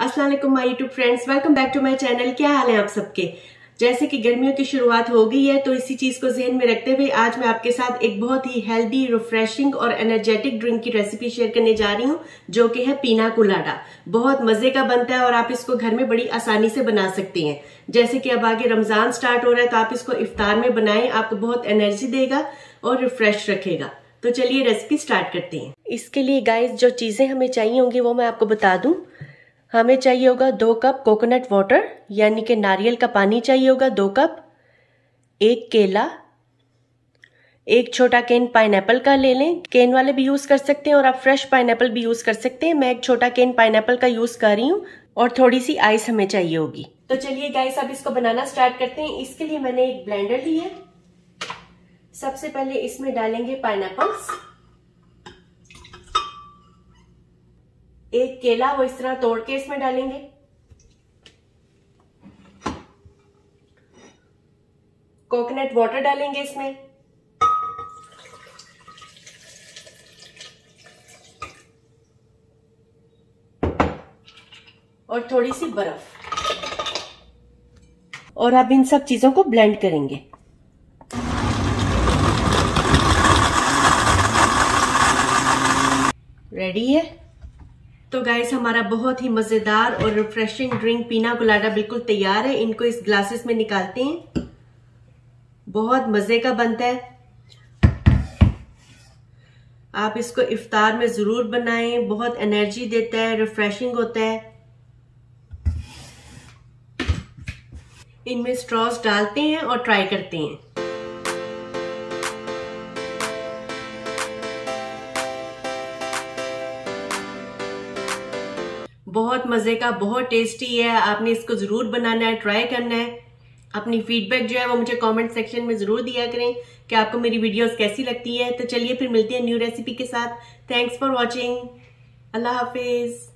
अस्सलाम वालेकुम my YouTube friends, welcome back to my channel. क्या हाल है आप सबके। जैसे कि गर्मियों की शुरुआत हो गई है तो इसी चीज को ज़हन में रखते हुए आज मैं आपके साथ एक बहुत ही हेल्दी, रिफ्रेशिंग और एनर्जेटिक ड्रिंक की रेसिपी शेयर करने जा रही हूँ, जो कि है पीना कोलाडा। बहुत मजे का बनता है और आप इसको घर में बड़ी आसानी से बना सकते हैं। जैसे कि अब आगे रमजान स्टार्ट हो रहा है तो आप इसको इफ्तार में बनाएं, आपको बहुत एनर्जी देगा और रिफ्रेश रखेगा। तो चलिए रेसिपी स्टार्ट करते हैं। इसके लिए गाइस जो चीजें हमें चाहिए होंगी वो मैं आपको बता दूं। हमें चाहिए होगा 2 कप कोकोनट वाटर यानी कि नारियल का पानी चाहिए होगा 2 कप, 1 केला, 1 छोटा केन पाइनएप्पल का ले लें। केन वाले भी यूज कर सकते हैं और आप फ्रेश पाइनएप्पल भी यूज कर सकते हैं। मैं एक छोटा केन पाइनएप्पल का यूज कर रही हूँ और थोड़ी सी आइस हमें चाहिए होगी। तो चलिए गाइस अब इसको बनाना स्टार्ट करते हैं। इसके लिए मैंने एक ब्लेंडर ली है। सबसे पहले इसमें डालेंगे पाइनएप्पल्स, 1 केला वो इस तरह तोड़ के इसमें डालेंगे, कोकोनट वाटर डालेंगे इसमें, और थोड़ी सी बर्फ, और अब इन सब चीजों को ब्लेंड करेंगे। रेडी है। तो गाइस हमारा बहुत ही मजेदार और रिफ्रेशिंग ड्रिंक पीना कोलाडा बिल्कुल तैयार है। इनको इस ग्लासेस में निकालते हैं। बहुत मजे का बनता है। आप इसको इफ्तार में जरूर बनाएं। बहुत एनर्जी देता है, रिफ्रेशिंग होता है। इनमें स्ट्रॉस डालते हैं और ट्राई करते हैं। बहुत मजे का, बहुत टेस्टी है। आपने इसको जरूर बनाना है, ट्राई करना है। अपनी फीडबैक जो है वो मुझे कमेंट सेक्शन में जरूर दिया करें कि आपको मेरी वीडियोस कैसी लगती है। तो चलिए फिर मिलते हैं न्यू रेसिपी के साथ। Thanks for watching. अल्लाह हाफिज।